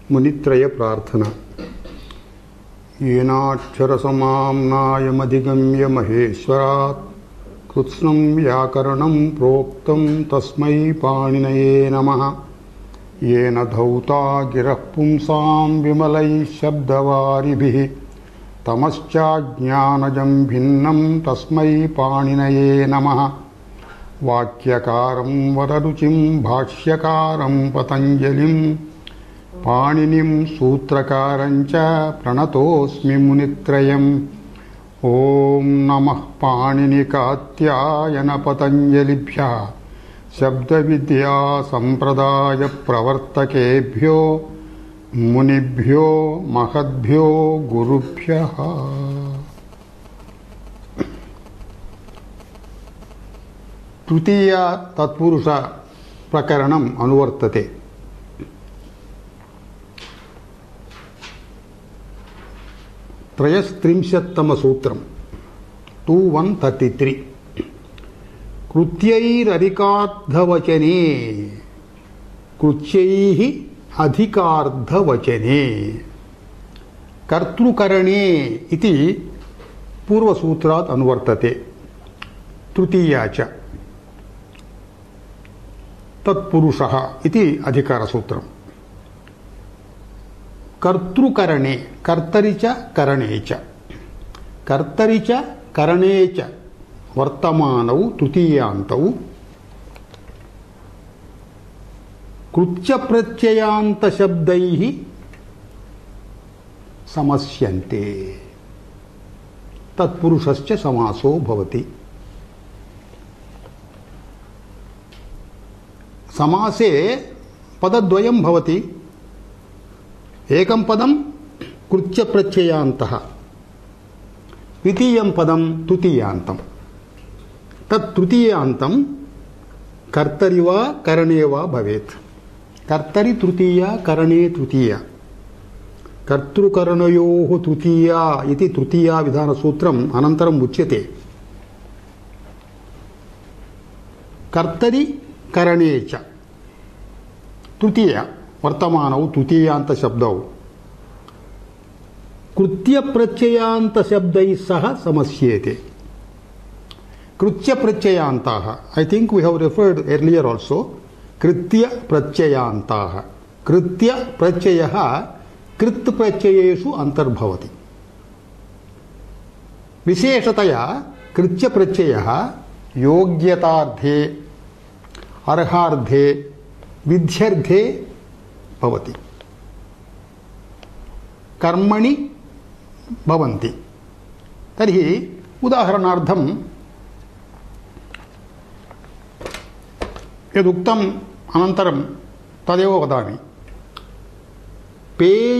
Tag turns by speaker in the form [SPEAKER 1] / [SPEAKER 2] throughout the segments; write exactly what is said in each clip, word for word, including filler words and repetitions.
[SPEAKER 1] मुनित्रय प्रार्थना। येनाक्षरसमाम्नायमधिगम्य महेश्वरात् कृत्स्नं व्याकरणं प्रोक्तं तस्मै पाणिनये नमः। येन धौता गिरः पुंसां विमलैः शब्दवारिभिः तमश्चाज्ञानजं भिन्नं तस्मै पाणिनये नमः। वाक्यकारं वररुचिं भाष्यकारं पतञ्जलिं पाणिनिं सूत्रकारं च प्रणतोऽस्मि मुनित्रयम्। ॐ नमः पाणिनिकात्यायन पतञ्जलिभ्यः शब्दविद्या संप्रदाय प्रवर्तकेभ्यो मुनिभ्यो महद्भ्यो गुरुभ्यः। तृतीय तत्पुरुष प्रकरणम् अनुवर्तते। त्रयस्त्रिंशत्तम सूत्रम् टू वन थर्टी थ्री। कृत्यैरधिकार्धवचने कृत्यैः अधिकार्धवचने कर्तृकरणे इति पूर्वसूत्रात् अनुवर्तते। तृतीया च तत्पुरुषः इति अधिकारसूत्रम्। कर्तृकरणे कर्तरि च करणे च कर्तरि च करणे च वर्तमानौ तृतीयान्तौ कृत्यप्रत्ययान्तशब्दैः समस्यन्ते। तत्पुरुषश्च समासो भवति। समासे पदद्वयं भवति। एकं पदं कृत्यप्रत्ययान्तः, द्वितीयं पदं तृतीयान्तं। तत् तृतीयान्तं कर्तरि वा करणे वा भवेत्। कर्तरि तृतीया, करणे तृतीया। कर्तृकरणयोः तृतीया इति तृतीया विधानसूत्रम् अनन्तरम् उच्यते। कर्तरि करणे च तृतीया वर्तमानौ तृतीयान्तशब्दौ कृत्यप्रत्ययान्तशब्दैः सह समस्येते। कृत्यप्रत्ययान्ताः, I think we have referred earlier also, कृत्यप्रत्ययान्ताः। कृत्यप्रत्ययः कृत् प्रत्ययेषु अन्तर्भवति। विशेषतया कृत्यप्रत्ययः योग्यतार्थे, अर्हार्थे, विध्यर्थे भवति, कर्मणि भवन्ति। तर्हि उदाहरणार्थं यदुक्तम् अनन्तरं तदेव वदामि। पेय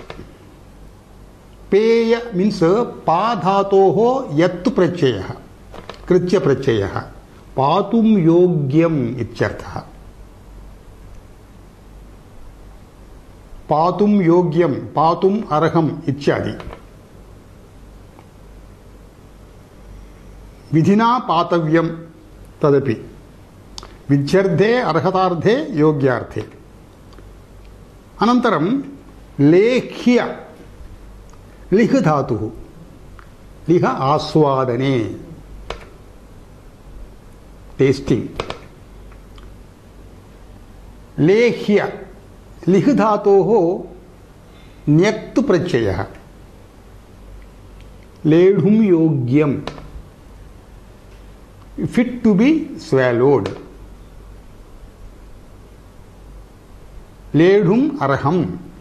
[SPEAKER 1] पेय मीन्स् पा धातोः यत् प्रत्ययः कृत्यप्रत्ययः पातुं योग्यम् इत्यर्थः। पातुं योग्यं, पातुम् अर्हम् इत्यादि। विधिना पातव्यं तदपि विध्यर्थे, अर्हतार्थे, योग्यार्थे। अनन्तरं लेख्य लिह् धातुः, लिह आस्वादने, टेस्टिंग। लेह्य लिह् धातोः ण्यक्तु प्रत्ययः लेढुं योग्यं, फिट टू बी स्वैलोड। लेढुं अर्हं,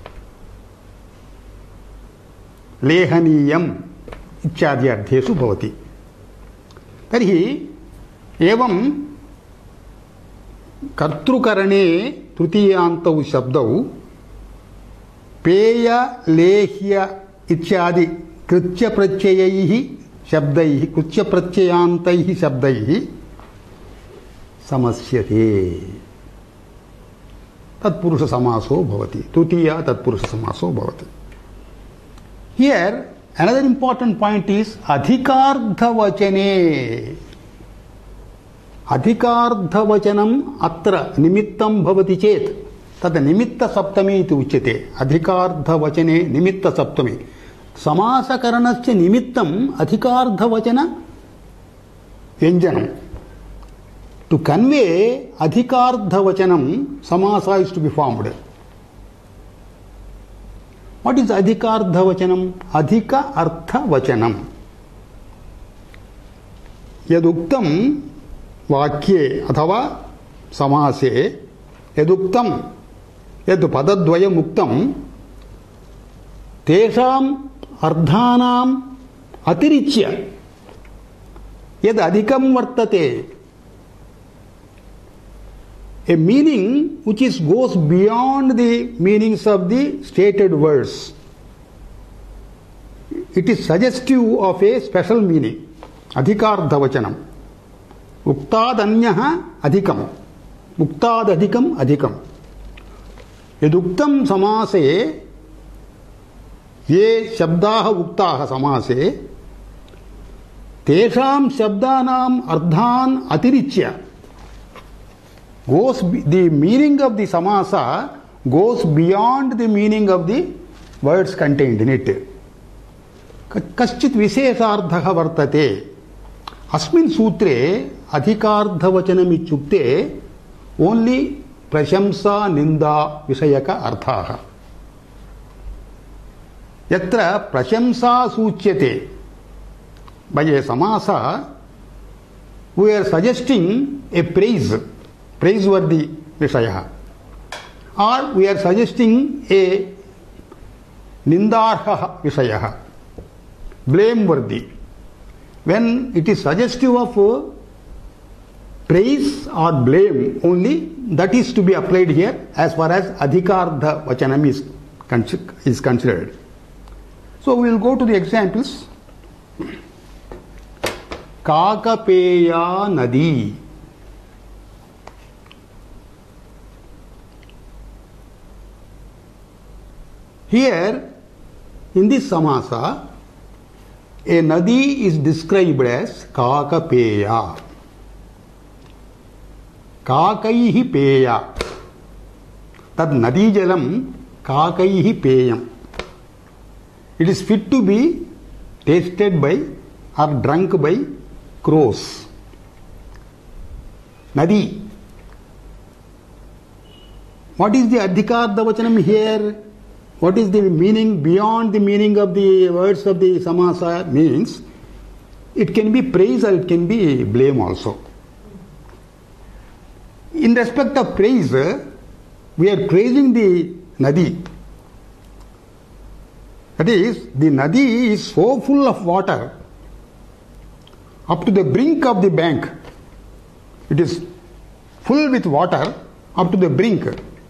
[SPEAKER 1] लेहनीयम् इत्यादि अर्थेषु भवति। तर्हि एवं कर्तृकरणे तृतीयान्तौ शब्दौ पेय, लेह्य इत्यादि कृत्यप्रत्ययैः शब्दैः, कृत्यप्रत्ययान्तैः शब्दैः समस्यते। तत्पुरुषसमासो भवति। तृतीया तत्पुरुषसमासो भवति। Here another important point is अधिकार्धवचने। अधिकार्धवचनम् अत्र निमित्तं भवति चेत् तद् निमित्तसप्तमी इति उच्यते. अधिकार्धवचने निमित्तसप्तमी. समासकरणस्य निमित्तम् अधिकार्धवचन व्यञ्जनम्. To convey adhikardhavachanam, samasa is to be formed. What is adhikardhavachanam? Adhika artha vachanam. Yaduktam vakye athava samase yaduktam yad padadvaya muktam tesham ardhanam atirichya yad adhikam vartate. A meaning which is goes beyond the meanings of the stated words. It is suggestive of a special meaning. Adhikardhavachanam. Uktad anyaha adhikam. Uktad adhikam adhikam. Yaduktam samase ye shabdaha uktaha samase tesham shabdanam ardhan atirichya. Goes the meaning of the samasa goes beyond the meaning of the words contained in it. Kaschit vishesardhaha vartate. Asmin sutre adhikardhavachanam ichukte only prashamsa ninda vishayaka arthaha. Yatra prashamsa suchyate. By a samasa we are suggesting a praise. Praiseworthy Vishaya. Or we are suggesting a Nindarha Vishaya. Blameworthy. When it is suggestive of praise or blame only, that is to be applied here as far as Adhikardha Vachanam is, is considered. So we will go to the examples. Kakapeya Nadi. Here, in this samasa, a nadi is described as Kakapeya. Kakaihi peya. Tad nadi jalam kakaihi peyam. It is fit to be tasted by or drunk by crows. Nadi. What is the Adhikardhavachanam here? What is the meaning beyond the meaning of the words of the samasa means? It can be praise or it can be blame also. In respect of praise, we are praising the nadi. That is, the nadi is so full of water up to the brink of the bank. It is full with water up to the brink,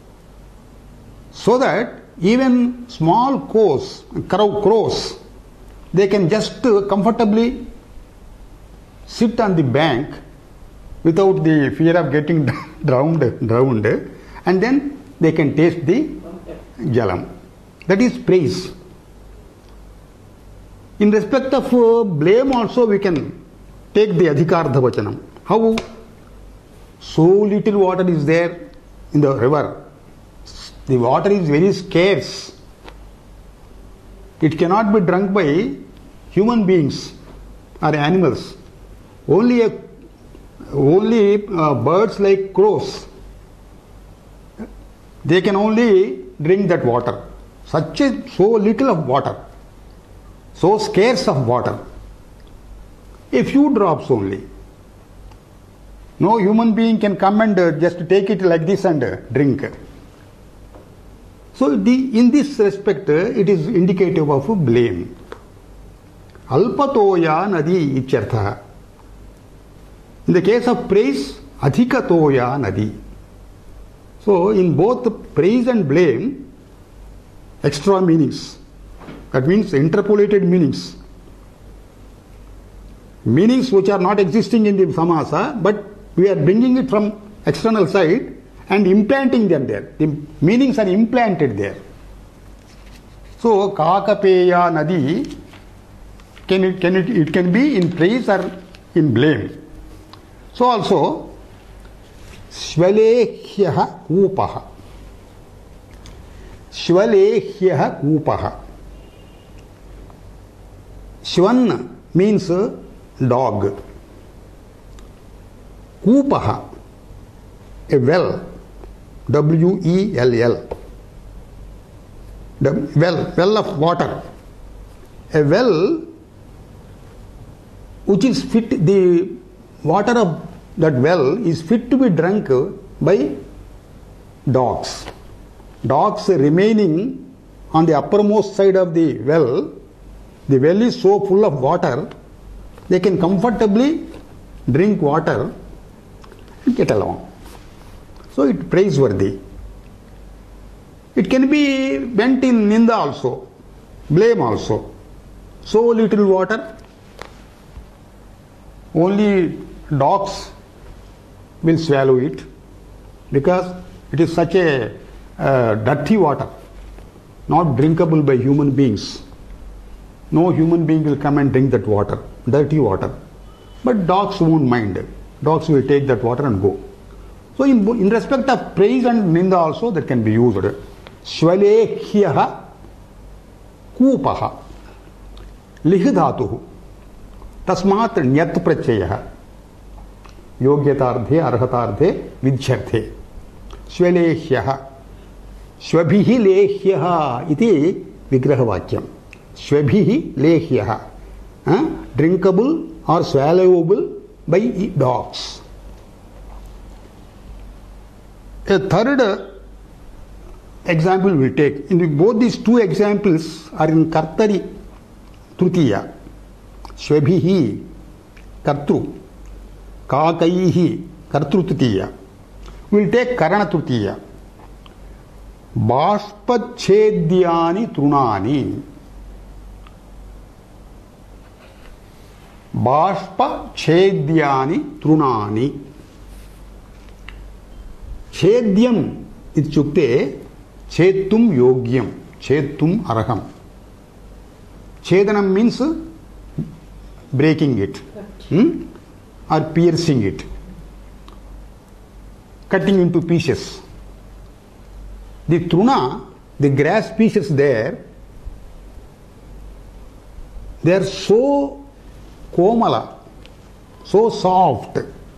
[SPEAKER 1] so that even small crows, crow, crows, they can just comfortably sit on the bank without the fear of getting drowned, drowned, and then they can taste the jalam. That is praise. In respect of uh, blame also we can take the Adhikardhavachanam. How? So little water is there in the river. The water is very scarce. It cannot be drunk by human beings or animals. Only a, only uh, birds like crows, they can only drink that water. Such a so little of water, so scarce of water. A few drops only. No human being can come and uh, just take it like this and uh, drink. So the, in this respect, it is indicative of blame. Alpatoya nadi ichyartha. In the case of praise, adhikatoya nadi. So in both praise and blame, extra meanings. That means interpolated meanings. Meanings which are not existing in the samasa, but we are bringing it from external side and implanting them there. The meanings are implanted there. So, Kakapeya Nadi, can it, can it, it can be in praise or in blame. So also, Svalekyaha Upaha. Shvalehyah Kupaha. Shvan means dog. Kupaha, a well. W E L L. The well, well of water. A well which is fit, the water of that well is fit to be drunk by dogs. Dogs remaining on the uppermost side of the well, the well is so full of water, they can comfortably drink water and get along. So it is praiseworthy. It can be bent in ninda also, blame also. So little water, only dogs will swallow it because it is such a uh, dirty water, not drinkable by human beings. No human being will come and drink that water, dirty water. But dogs won't mind. Dogs will take that water and go. So in, in respect of praise and ninda also that can be used. Shvalekhyah Kupaha Lih dhatuhu Tasmat Nyat Prachayah Yogyatarthe Arhatardhe Vidyarthe Shvalekhyah Shvabhihi Lekhyah iti Vigrahavakyam. Shvabhihi Lekhyah, drinkable or swallowable by dogs. A third example we take. In both these two examples are in Kartari Trutiya. Shvabhihi Kartru, Kakaihi Kartru Trutiya. We will take Karana Trutiya. Bashpachhedyani Trunani. Bashpachhedyani Trunani. Chedyam ityukte chetum yogyam, chetum araham. Chedanam means breaking it, hmm? or piercing it, cutting into pieces. The truna, the grass pieces there, they are so komala, so soft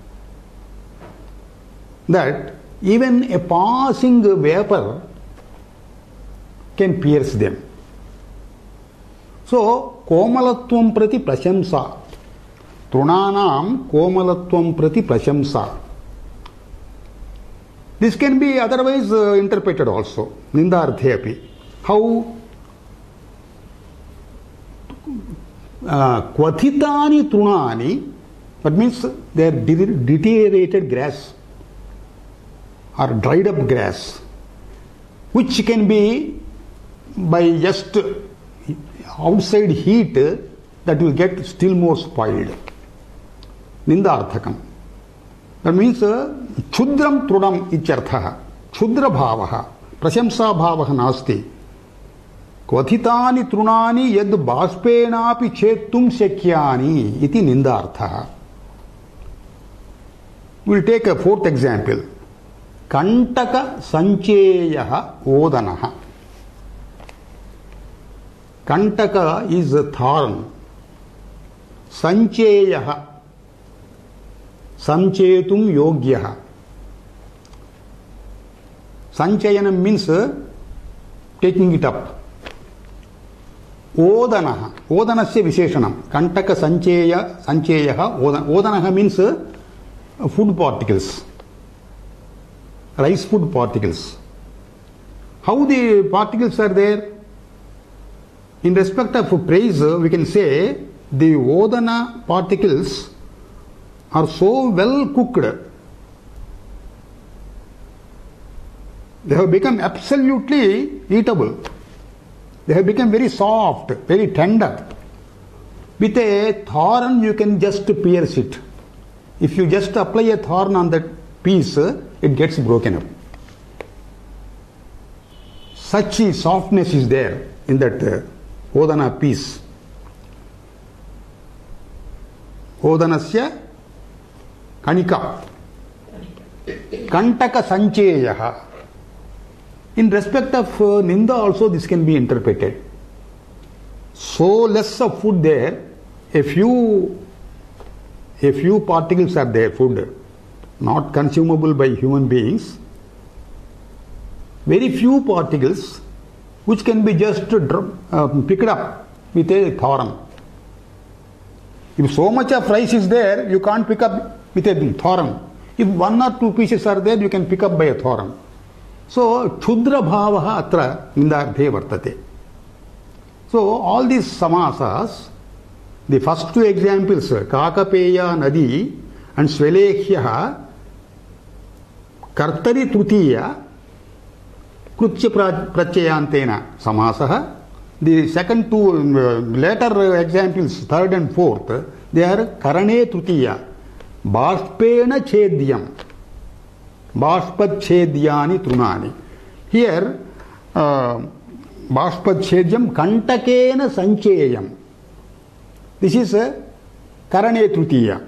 [SPEAKER 1] that even a passing vapor can pierce them. So, komalatvam prati prashamsa. Trunanam komalatvam prati prashamsa. This can be otherwise uh, interpreted also. Nindarthe api. How? Kvathitani uh, trunani, that means they are deteriorated grass or dried up grass, which can be by just outside heat that will get still more spoiled. Nindarthakam. That means chudram trunam ityarthaha. Chudra bhavaha. Prashamsa bhavaha nasti. Kvathitani trunani yad bashpenapi chetum shakyani iti nindarthaha. We will take a fourth example. Kantaka sancheyaha odanaha. Kantaka is a thorn. Sancheyaha. Sanchetum yogyaha. Sanchayanam means taking it up. Odanaha. Odanasya visheshanam. Kantaka sancheya, sancheyaha. Odanaha means food particles. Rice food particles. How the particles are there? In respect of praise, we can say the odana particles are so well cooked. They have become absolutely eatable. They have become very soft, very tender. With a thorn, you can just pierce it. If you just apply a thorn on that piece, it gets broken up. Such a softness is there in that uh, odana piece. Odanasya kanika. Kantaka sancheyaha. In respect of uh, Ninda also this can be interpreted. So less of food there, a few, a few particles are there, food, not consumable by human beings. Very few particles which can be just uh, picked up with a thoran. If so much of rice is there, you can't pick up with a thoran. If one or two pieces are there, you can pick up by a thoran. So, Kshudra Bhavaha Atra Nindardhe Vartate. So, all these samasas, the first two examples, Kakapeya Nadi and Svelekhyah, Kartari Trutiya, Krutya Prachayantena Samasaha. The second two uh, later examples, third and fourth, they are Karane Trutiya, Bashpena Chedyam, Bashpat Chedyani Trunani. Here, uh, Bashpat Chedyam Kantakena Sancheyam. This is a Karane Trutiya.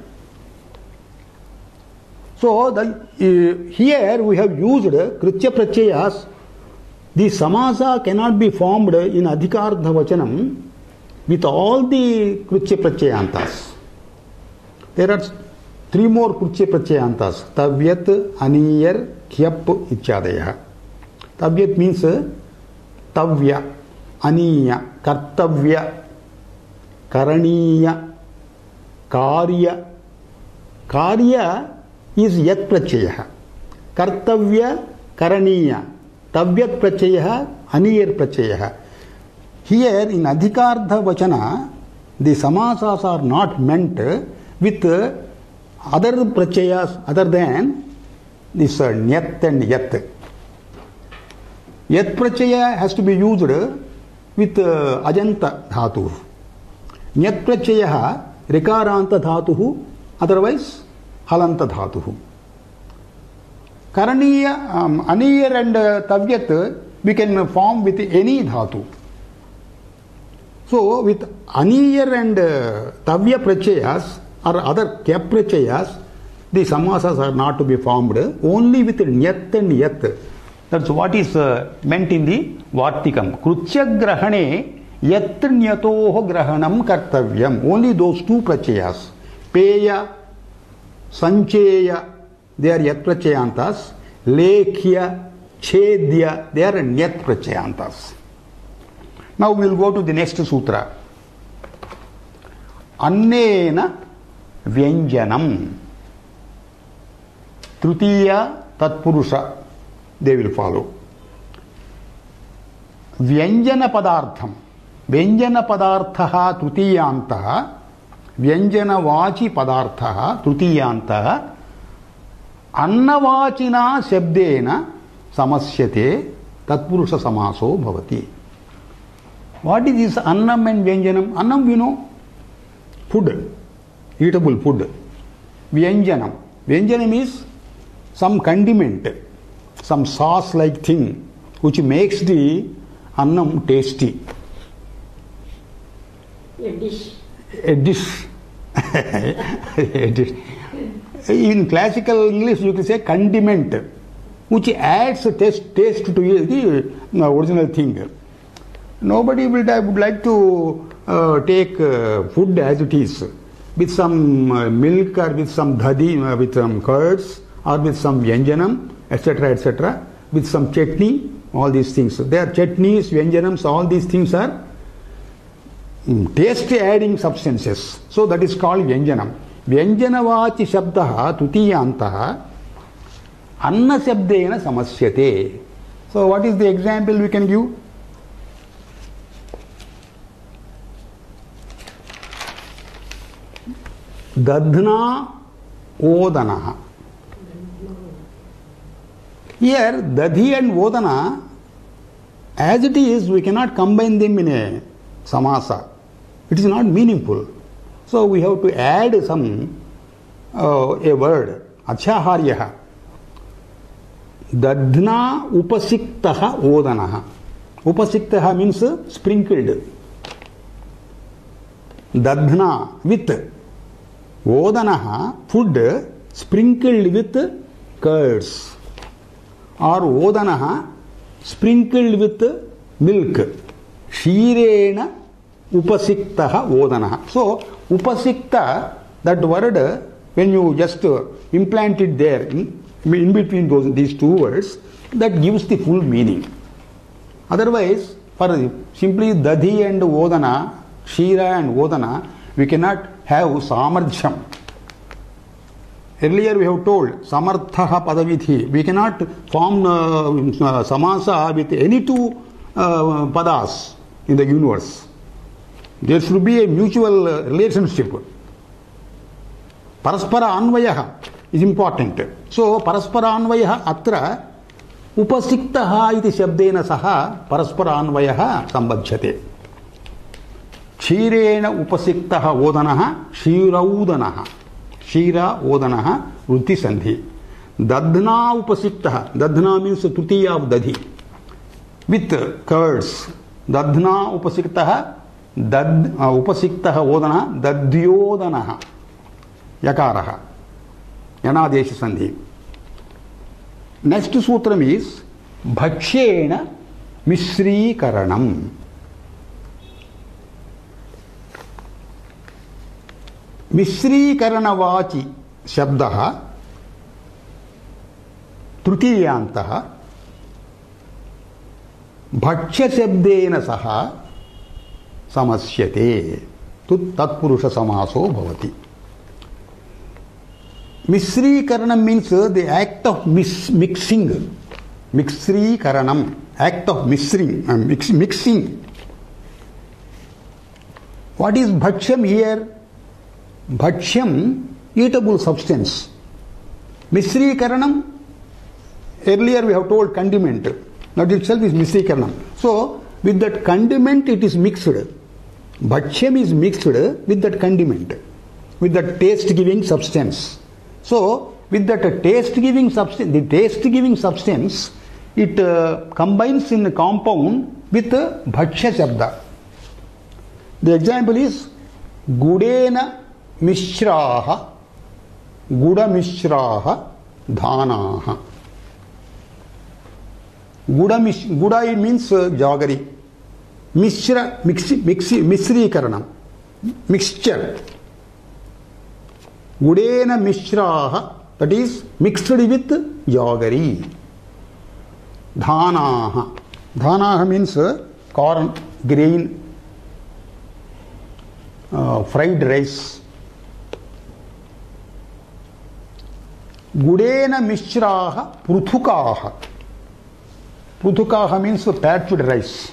[SPEAKER 1] So, the, uh, here we have used Krutya Prachayas. The samasa cannot be formed in Adhikardha Vachanam with all the Krutya Prachayantas. There are three more Krutya Prachayantas. Tavyat, Aniyar, Khyap, Ichadaya. Tavyat means Tavya, Aniya, Kartavya, Karaniya, Karya. Karya is Yat Prachaya. Kartavya, Karaniya. Tavyat Prachaya, Aniyar Prachaya. Here in Adhikardha Vachana, the samasas are not meant with other prachayas other than this uh, Nyat and Yat. Yat Prachaya has to be used with uh, Ajanta Dhatu. Nyat Prachaya Rikaranta Dhatu, otherwise Halanta Dhatu. Karaniya, um, Aniyar and uh, Tavyat we can form with any dhatu. So with Aniyar and uh, Tavya Prachayas or other Kyap Prachayas, the samasas are not to be formed, only with Nyat and Yat. That's what is uh, meant in the Vartikam. Krutya Grahane Yat Nyatoho Grahanam Kartavyam. Only those two Prachayas. Peya, Sancheya, they are Yat Prachayantas. Lekhya, Chedya, they are Nyat Prachayantas. Now we will go to the next sutra. Annena Vyanjanam. Trutiya Tatpurusha. They will follow. Vyanjana Padartham. Vyanjana Padarthaha Trutiyantaha. Vyanjana Vachi Padarthaha Trutiyantaha. Annavachina Shabdena Samasyate Tatpurusha Samaso Bhavati. What is this Annam and Vyanjanam? Annam we know, food, eatable food. Vyanjanam. Vyanjanam is some condiment, some sauce like thing which makes the Annam tasty.
[SPEAKER 2] A dish.
[SPEAKER 1] A dish. A dish. In classical English, you can say condiment, which adds a taste, taste to the uh, original thing. Nobody would, would like to uh, take uh, food as it is, with some uh, milk or with some dhadi, uh, with some curds, or with some vyanjanam, et cetera, et cetera, with some chutney, all these things. There are chutneys, vyanjanams, all these things are um, taste-adding substances. So that is called vyanjanam. Vyanjanavachi shabdaha tutiyantaha anna shabdena samasyate. So what is the example we can give? Dadhna odanaha. Here dadhi and odana, as it is, we cannot combine them in a samasa. It is not meaningful. So we have to add some uh, a word, achaharyaha. Dadhna upasiktaha odanaha. Upasiktaha means sprinkled. Dadhna with odanaha, food sprinkled with curds. Or odanaha sprinkled with milk. Shirena upasiktaha odana. So, upasikta, that word, when you just implant it there, in, in between those these two words, that gives the full meaning. Otherwise, for simply Dadhi and Odana, Shira and Odana, we cannot have Samarjam. Earlier we have told Samarthaha Padavidhi. We cannot form uh, uh, Samasa with any two uh, Padas in the universe. There should be a mutual uh, relationship. Paraspara Anvayaha is important. So, Paraspara Anvayaha Atra Upasiktaha iti Shabdena Saha Paraspara Anvayaha Sambadhyate. Kshirena Upasiktaha Odanaha Shira Udanaha. Shira Odanaha Ruti Sandhi. Dadhna Upasiktaha. Dadhna means Tutiya of Dadhi. With curds. Dadhna Upasiktaha. Dad uh, Upasiktaha Odana Dadyodanaha. Yakaraha. Yanadesh Sandhi. Next sutram is Bhakshena Misri Karanam. Misri Karanavachi Shabdaha Trutiyantaha Bhaksha Shabdena Saha Samasyate Tut Tatpurusha Samaso Bhavati. Misri Karanam means the act of mis mixing. Misri Karanam, act of mixing, uh, mix, mixing. What is Bhaksham here? Bhaksham, eatable substance. Misri Karanam, earlier we have told condiment. That itself is Misri Karanam. So, with that condiment it is mixed. Bhaksham is mixed with that condiment, with that taste giving substance. So, with that taste giving substance, the taste giving substance, it uh, combines in a compound with uh, Bhaksha Shabda. The example is Gudena Mishraha, Guda Mishraha, Dhanaha. Guda, mish, Guda means uh, jaggery. Mishra, mixi, mixi, Misri Karanam, mixture. Gudena Mishraha, that is mixed with jaggery. Dhanaha. Dhanaha means uh, corn, grain, uh, fried rice. Gudena Mishraha Pruthukaha. Pruthukaha means patched rice.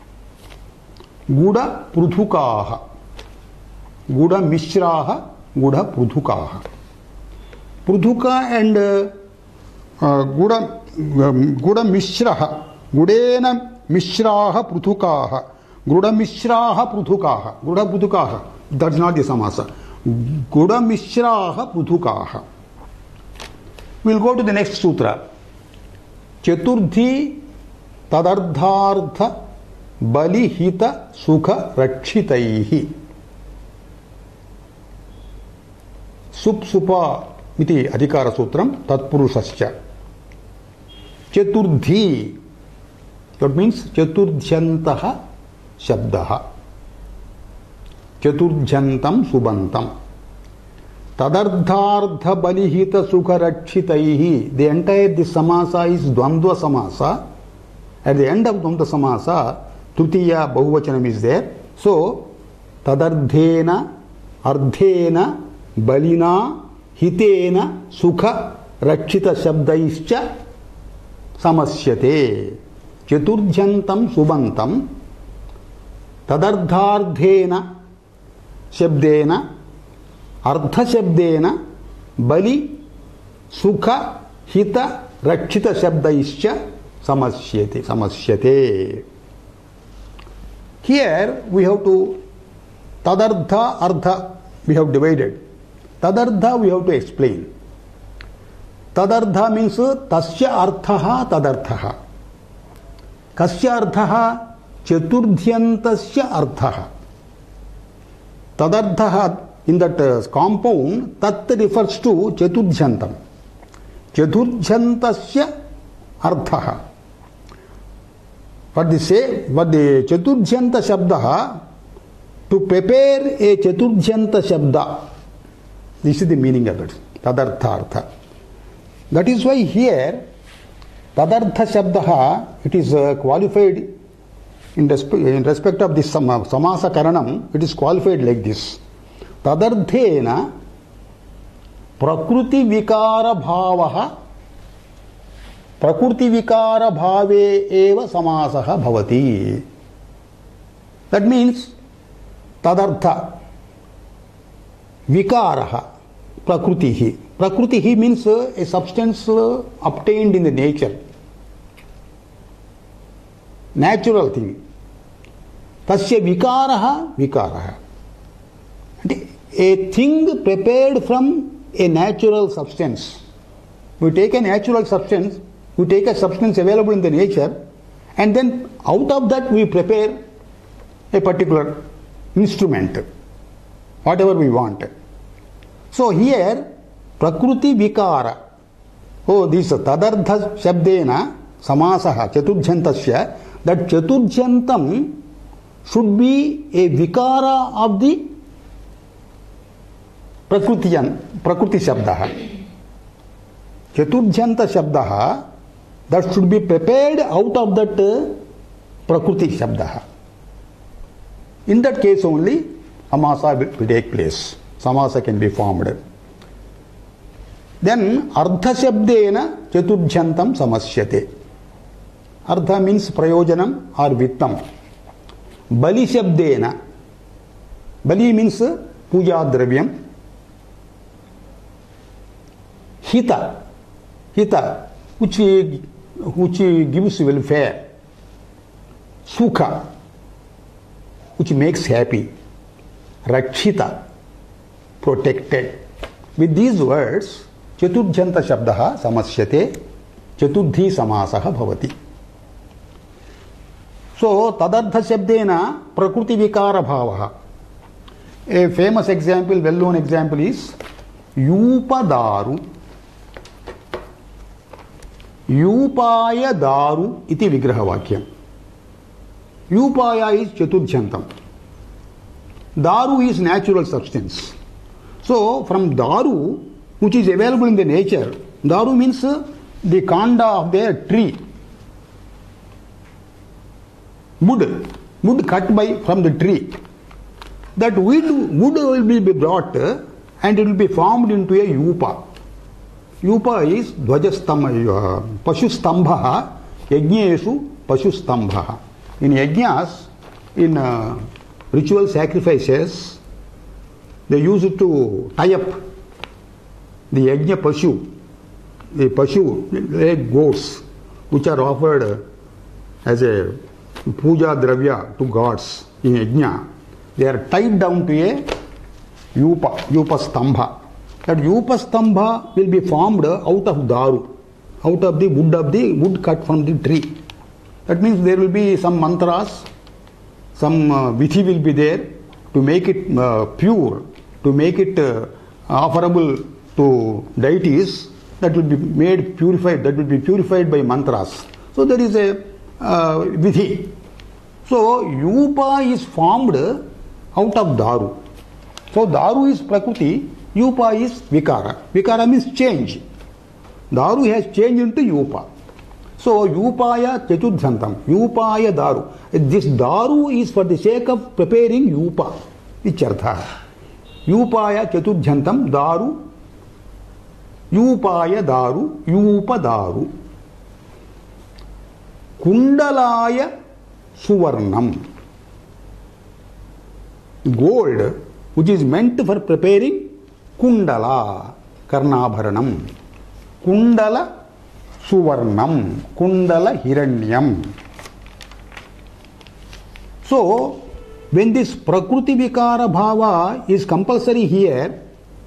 [SPEAKER 1] Guda Pruthukaha. Guda Mishraha, Guda Pruthukaha. Pruthuka and uh, uh, Guda, um, Guda Mishraha. Gudena Mishraha Pruthukaha. Guda Mishraha Pruthukaha. Guda Pruthukaha. That's not the samasa. Guda Mishraha Pruthukaha. We'll go to the next sutra. Chaturdhi Tadardhartha Balihita Sukha Rakshitaihi. Sup Supa iti Adhikara Sutram Tatpurushascha. Chaturdhi. That means Chaturdhyantaha Shabdaha. Chaturdhyantam Subantam. Tadardhartha Balihita Sukha Rakshitaihi. The entire this samasa is Dvandva samasa. At the end of Dvandva samasa, Trutiya Bahuvachanam is there. So, Tadardhena, Ardhena, Balina, Hitena, Sukha, Rakshita Shabdaischa, Samasyate. Chaturdhyantam Subantam, Tadardhardhena, Shabdena, Ardha Shabdena, Bali, Sukha, Hita, Rakshita Shabdaischa, Samasyate. Samasyate. Here we have to Tadardha, Ardha we have divided. Tadardha we have to explain. Tadardha means Tasya Arthaha Tadarthaha. Kasya Arthaha Chaturdhyantasya Arthaha. Tadardhaha in that uh, compound, Tat refers to Chaturdhyantam. Chaturdhyantasya Arthaha. For the say, for the Chaturjyanta Shabda, to prepare a Chaturjyanta Shabda, this is the meaning of it, Tadarthartha. That is why here, Tadartha Shabda, it is uh, qualified in respect, in respect of this Samasa Karanam, it is qualified like this. Tadarthena Prakruti Vikara Bhavaha Prakriti Vikara Bhave Eva Samasaha Bhavati. That means Tadartha Vikaraha Prakritihi. Prakritihi means a substance obtained in the nature. Natural thing. Tasya Vikaraha Vikaraha. A thing prepared from a natural substance. We take a natural substance, we take a substance available in the nature, and then out of that we prepare a particular instrument, whatever we want. So here, Prakriti Vikara. Oh, this Tadartha Shabdena Samasaha Chaturjantasya, that Chaturjantam should be a Vikara of the Prakritiyan, Prakriti Shabdaha. Chaturjanta Shabdaha, that should be prepared out of that Prakriti Shabdaha. In that case only, Amasa will take place. Samasa can be formed. Then, Ardha Shabdena Chaturjantam Samasyate. Ardha means Prayojanam or Vittam. Bali Shabdena. Bali means Puja Dravyam. Hita. Hita, which, which gives welfare. Sukha, which makes happy. Rakshita, protected. With these words, Chaturjanta Shabdaha Samasyate, Chaturdhi Samasaha Bhavati. So, Tadartha Shabdena Prakriti Vikara Bhavaha. A famous example, well known example is Yupadaru. Yupaya Daru iti Vigraha Vakyam. Yupaya is Chaturjantam. Daru is natural substance. So, from Daru, which is available in the nature, Daru means the kanda of the tree. Wood, wood cut by from the tree. That wood, wood will be brought and it will be formed into a Yupa. Yupa is Dvajastambha, Pashustambha, Yajneshu Pashustambha. In Yajnas, in uh, ritual sacrifices, they use it to tie up the Yajna Pashu, the Pashu, like goats, which are offered as a puja dravya to gods in Yajna. They are tied down to a Yupa, Yupa Stambha. That Yupa Stambha will be formed out of Daru, out of the wood of the wood cut from the tree. That means there will be some mantras, some uh, vithi will be there to make it uh, pure, to make it uh, offerable to deities. That will be made purified, that will be purified by mantras. So there is a uh, vithi. So Yupa is formed out of Daru. So Daru is Prakriti, Yupa is Vikara. Vikara means change. Daru has changed into Yupa. So Yupaya Chaturjantam, Yupaya Daru. This Daru is for the sake of preparing Yupa. Ichartha. Yupaya Chaturjantam Daru, Yupaya Daru, Yupa Daru. Kundalaya Suvarnam. Gold, which is meant for preparing Kundala, Karnabharanam. Kundala Suvarnam, Kundala Hiranyam. So, when this Prakriti Vikara Bhava is compulsory here,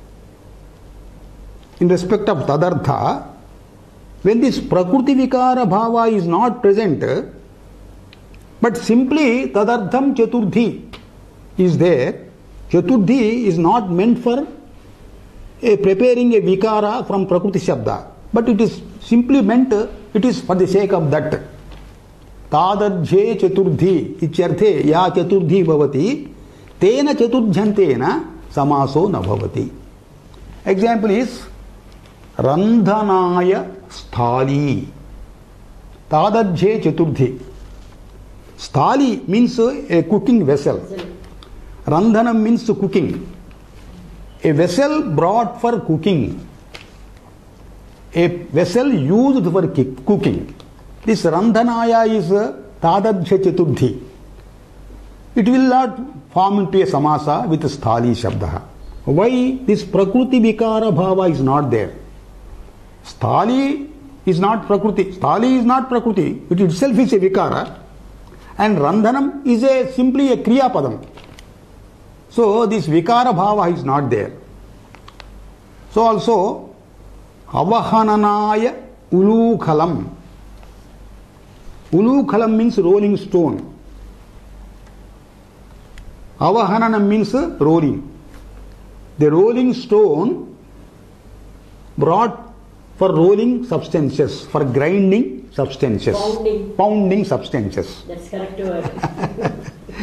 [SPEAKER 1] in respect of Tadartha, when this Prakriti Vikara Bhava is not present, but simply Tadartham Chaturdhi is there, Chaturdhi is not meant for a preparing a Vikara from Prakriti Shabda, but it is simply meant, it is for the sake of that. तादर्थे चतुर्थी इत्यर्थे या चतुर्थी भवति तेन चतुर्थ्यन्तेन समासो न भवति. Example is रंधनाय स्थाली. तादर्थे Chaturthi. स्थाली means a cooking vessel. Randhanam means cooking. A vessel brought for cooking. A vessel used for cooking. This Randhanaya is Tadadhya Chaturthi. It will not form into a samasa with Sthali Shabdaha. Why? This Prakruti Vikara Bhava is not there. Sthali is not Prakruti. Sthali is not Prakruti. It itself is a Vikara. And Randhanam is a simply a Kriya Padam. So this Vikara Bhava is not there. So also Avahananaya Ulukhalam. Ulukhalam means rolling stone. Avahananam means rolling. The rolling stone brought for rolling substances, for grinding substances.
[SPEAKER 2] Pounding.
[SPEAKER 1] Pounding substances.
[SPEAKER 2] That's correct word.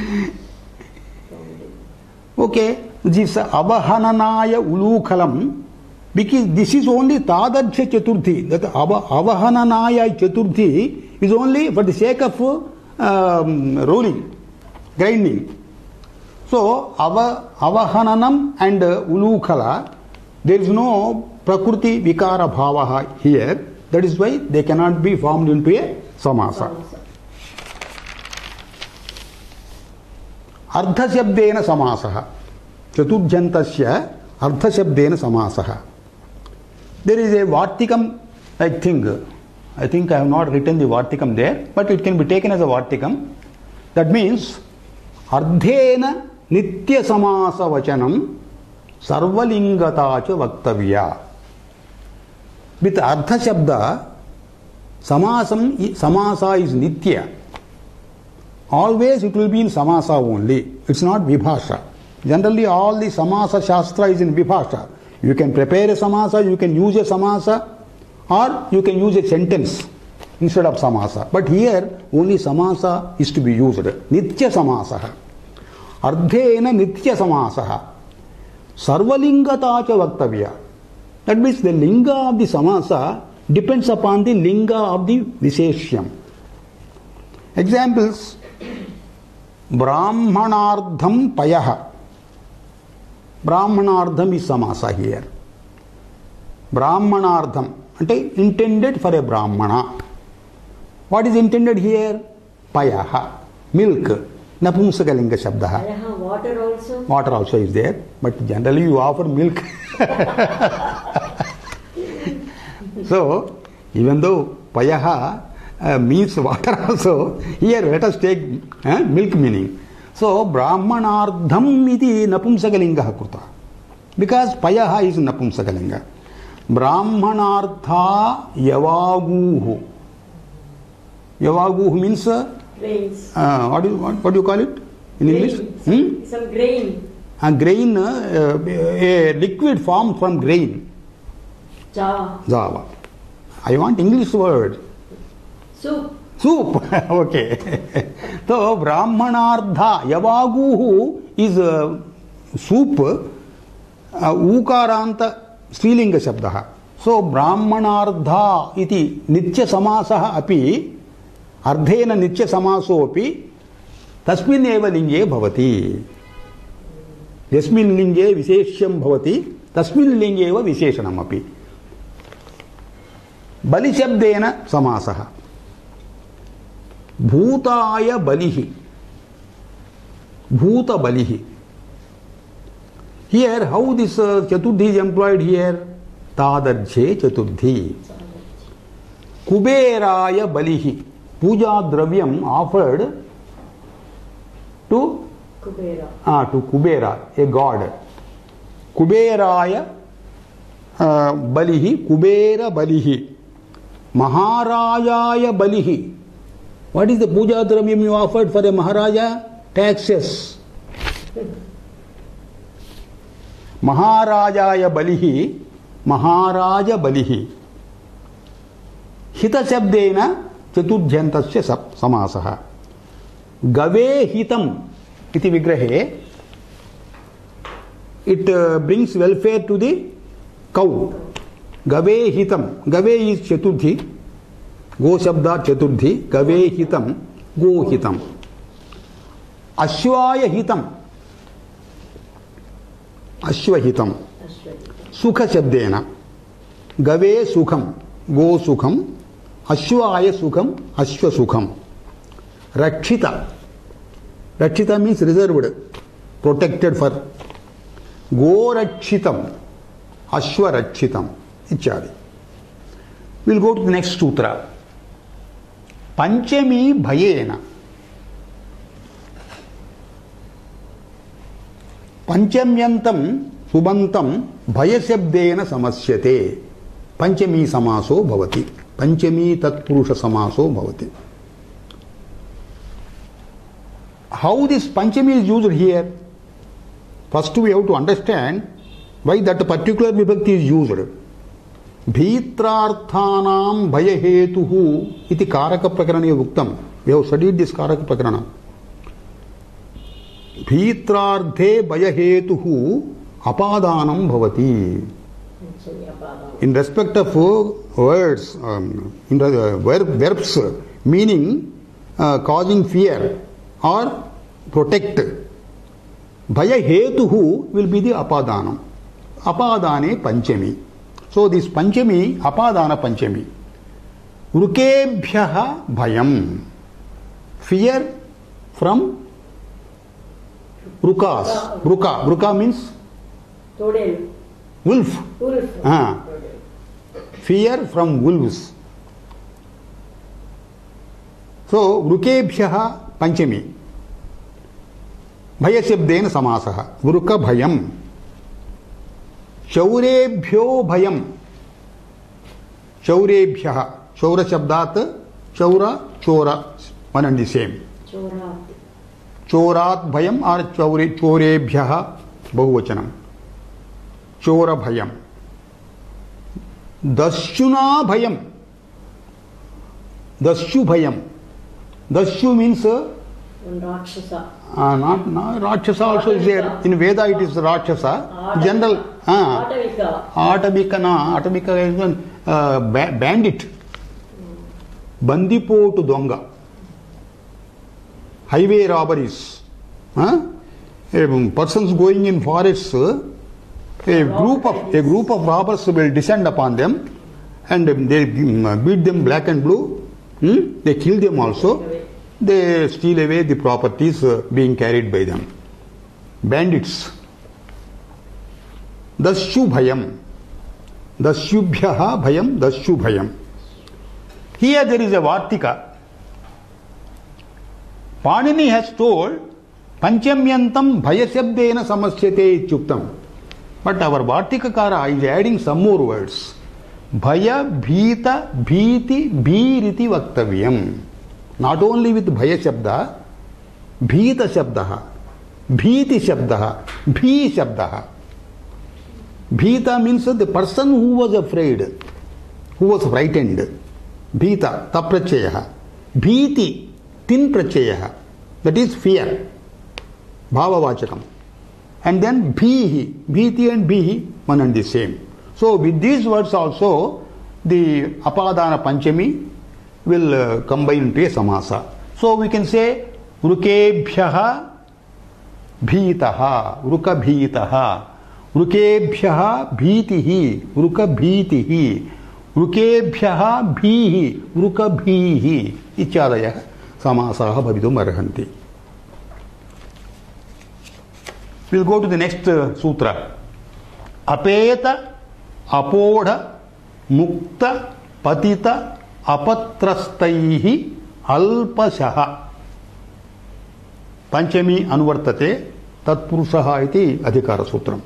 [SPEAKER 1] Okay, this Avahananaya Ulukhalam, because this is only Tadarthya Chaturthi. That Avahananaya Chaturthi is only for the sake of um, rolling, grinding. So, Ava, Avahananam and Ulukhala, there is no Prakriti Vikara Bhavaha here. That is why they cannot be formed into a Samasa. Ardhashabdena Samasaha. Chaturjantasya Ardhashabdena Samasaha. There is a Vartikam, I think. I think I have not written the Vartikam there, but it can be taken as a Vartikam. That means Ardhena Nitya Samasa Vachanam Sarvalingatacha Vaktavya. With Ardha Shabda, Samasam, Samasa is Nitya. Always it will be in Samasa only. It's not Vibhasha. Generally all the Samasa Shastra is in Vibhasha. You can prepare a Samasa, you can use a Samasa, or you can use a sentence instead of Samasa. But here only Samasa is to be used. Nitya Samasaha. Ardhena Nitya Samasaha. Sarvalingatacha Vaktavya. That means the linga of the Samasa depends upon the linga of the Visheshyam. Examples. Brahmanardham Payaha. Brahmanardham is Samasa here. Brahmanardham, intended for a Brahmana. What is intended here? Payaha, milk. Napumsakalinga Shabdaha.
[SPEAKER 2] Payaha, water also?
[SPEAKER 1] Water also is there, but generally you offer milk. So, even though Payaha Uh, means water also, here let us take uh, milk meaning. So, Brahmanardham iti Napumsakalinga Kruta. Because Payaha is Napumsakalinga. Brahmanardha Yavaguhu. Yavaguhu means uh,
[SPEAKER 2] grains.
[SPEAKER 1] Uh, what, do you, what, what do you call it in
[SPEAKER 2] Grain.
[SPEAKER 1] English?
[SPEAKER 2] Some,
[SPEAKER 1] Hmm?
[SPEAKER 2] some grain.
[SPEAKER 1] A grain, uh, a liquid formed from grain.
[SPEAKER 2] Java.
[SPEAKER 1] Java. I want English word.
[SPEAKER 2] Soup.
[SPEAKER 1] Soup. Okay. So, Brahmanardha, Yavaguhu is uh, soup, uh, Ukaranta Strilinga Shabdaha. So, Brahmanardha iti Nitya Samasaha api, Ardhena Nitya Samaso api, Tasmin eva linge bhavati. Yasmin linge Visheshyam bhavati, Tasmin linge eva Visheshanam api. Bali Shabdena Samasaha. Bhutaya Balihi. Bhuta Balihi. Here, how this uh, Chaturthi is employed here? Tadarche Chaturthi. Kuberaya Balihi. Puja Dravyam offered to
[SPEAKER 2] Kubera.
[SPEAKER 1] Ah, to Kubera, a god. Kuberaya uh, Balihi. Kubera Balihi. Maharajaya Balihi. What is the puja dravyam you offered for a Maharaja? Taxes. Maharajaya Balihi. Maharaja Balihi. Hita Shabdena चतुर्थ्यन्तस्य समासः। गवे हितम् इति विग्रहे it uh, brings welfare to the cow. Gave hitam. Gave is chaturthi. Go shabda chaturthi. Gave hitam. Go hitam. Ashwaya hitam. Ashwa hitam. Sukha shabdena. Gave sukham. Go sukham. Ashwaya sukham. Ashwa sukham. Rakshita. Rakshita means reserved. Protected for. Gorakshitam, Ashwarakshitam, ityadi. We'll go to the next sutra. Panchami bhayena. Panchamyantam subantam bhayasabdena samasyate. Panchami samaso bhavati. Panchami tatpurusha samaso bhavati. How this Panchami is used here? First we have to understand why that particular vibhakti is used. Bhitrarthanam bhayahetuhu iti karaka prakarane uktam. We have studied this karaka prakarana. Bhitrarthe bhayahetuhu apadanam bhavati. In respect of words, um, in the verb, verbs meaning uh, causing fear or protect. Bhaya hetuhu will be the apadanam. Apadane panchami. So this panchami, apadana panchami. Rukebhyaha bhayam. Fear from rukas. Ruka. Ruka means?
[SPEAKER 2] Todel.
[SPEAKER 1] Wolf.
[SPEAKER 2] Wolf.
[SPEAKER 1] Ah. Fear from wolves. So rukebhyaha panchami. भयशब्देन समासः वृक भयम शौरेभ्यो भयम शौरेभ्यः शौर शब्दात् चौर चोर one and the same चोरात् भयम और चौरे चोरेभ्यः बहुवचनम चोर भयम दस्युना भयम दस्यु भयम दस्यु means
[SPEAKER 2] Rakshasa.
[SPEAKER 1] Uh, not, not Rakshasa also is there. In Veda it is Rakshasa. General. Uh,
[SPEAKER 2] Atavika.
[SPEAKER 1] Atavika na. Atavika is one uh, ba bandit. Bandipo to Donga. Highway robberies. Huh? A persons going in forests, a group of a group of robbers will descend upon them and they beat them black and blue. Hmm? They kill them also. They steal away the properties uh, being carried by them. Bandits. Dasyu bhayam. Dasyubhyaha bhayam. Dasyu bhayam. Here there is a Vartika. Panini has told Panchamyantam bhayasabdena samasyate ityuktam. But our Vartikakara is adding some more words. Bhaya, bhita, bhiti, bhiriti vaktavyam. Not only with Bhaya Shabda, Bhita Shabdaha, Bhiti Shabdaha, Bhi Shabdaha. Bhita means the person who was afraid, who was frightened. Bhita, Taprachayaha. Bhiti, Tin Prachayaha. That is fear. Bhavavachakam. And then Bhihi, Bhiti and Bhihi, one and the same. So with these words also, the Apadana Panchami will uh, combine into a samasa. So we can say Rukebhyaha Bhitaha, Ruka Bhitaha, Rukebhyaha Bhitihi, Ruka Bhitihi, Rukebhyaha Bhihi, Ruka Bhihi, Ichadaya Samasaha Bhavidum Arhanti. We'll go to the next uh, sutra. Apeta, Apodha, Mukta, Patita, Apatrastaihi Alpashaha. Panchami Anvartate Tatpurushaha iti Adhikara Sutram.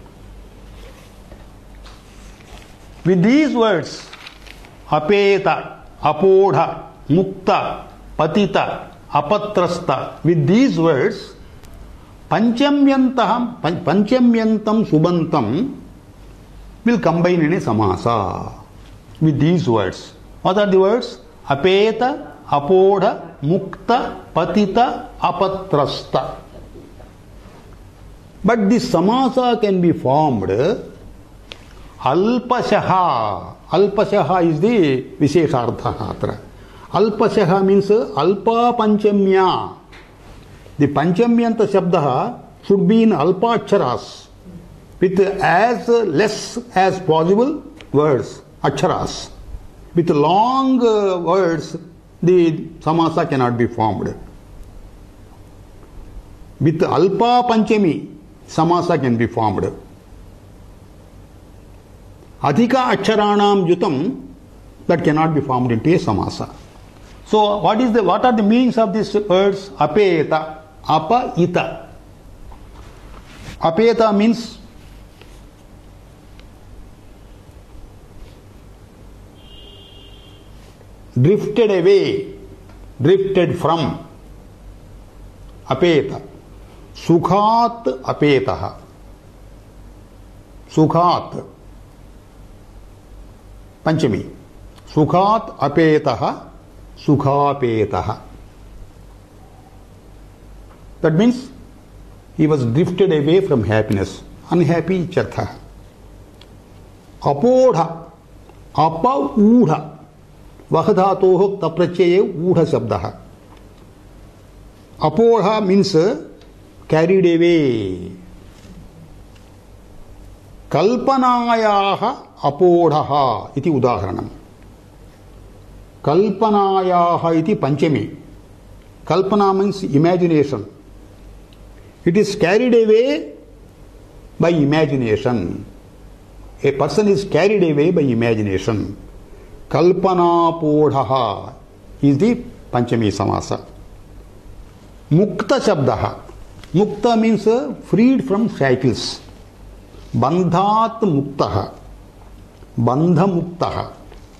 [SPEAKER 1] With these words, Apeta, Apodha, Mukta, Patita, Apatrasta, with these words, Panchamyantam, Panchamyantam Subantam will combine in a samasa. With these words. What are the words? Apeta, apodha, mukta, patita, apatrasta. But this samasa can be formed alpashaha. Alpashaha is the visheshartha atra. Alpashaha means alpa panchamya. The panchamyanta shabda should be in alpa aksharas with as less as possible words, aksharas. With long words, the samasa cannot be formed. With alpa panchami, samasa can be formed. Adhika aksharanam yutam, that cannot be formed into a samasa. So what is the what are the meanings of these words? Apeta, apa, ita. Apeta means drifted away, drifted from. Apeta. Sukhat apetaha. Sukhat. Panchami. Sukhat apetaha. Sukhapetaha. That means he was drifted away from happiness. Unhappy chartha. Apodha. Apa udha. Vahadhatoh taprachaye udha shabdaha. Apodha means carried away. Kalpanayaha apodhaha iti udaharanam. Kalpanayaha iti panchami. Kalpana means imagination. It is carried away by imagination. A person is carried away by imagination. Kalpana podhaha is the panchami samasa. Mukta shabdaha. Mukta means freed from shackles. Bandhat muktaha. Bandha muktaha.